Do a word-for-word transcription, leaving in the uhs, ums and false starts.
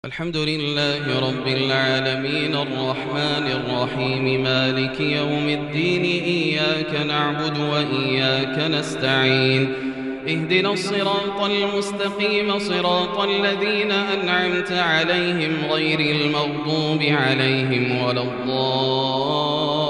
الحمد لله رب العالمين الرحمن الرحيم مالك يوم الدين إياك نعبد وإياك نستعين اهدنا الصراط المستقيم صراط الذين أنعمت عليهم غير المغضوب عليهم ولا الضالين